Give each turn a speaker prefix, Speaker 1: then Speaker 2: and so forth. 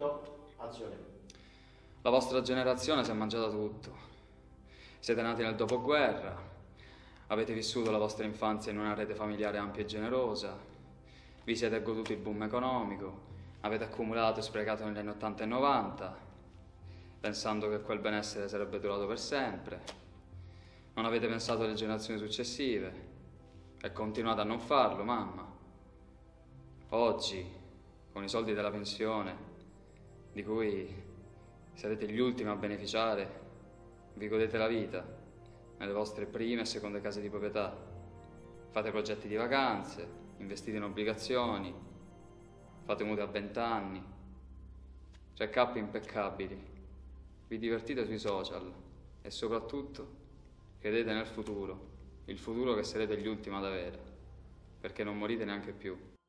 Speaker 1: Azione.
Speaker 2: La vostra generazione si è mangiata tutto. Siete nati nel dopoguerra, avete vissuto la vostra infanzia in una rete familiare ampia e generosa, vi siete goduti il boom economico, avete accumulato e sprecato negli anni 80 e 90, pensando che quel benessere sarebbe durato per sempre. Non avete pensato alle generazioni successive e continuate a non farlo, mamma. Oggi, con i soldi della pensione, di cui sarete gli ultimi a beneficiare, vi godete la vita nelle vostre prime e seconde case di proprietà. Fate progetti di vacanze, investite in obbligazioni, fate mutui a 20 anni, check-up impeccabili, vi divertite sui social e soprattutto credete nel futuro, il futuro che sarete gli ultimi ad avere, perché non morite neanche più.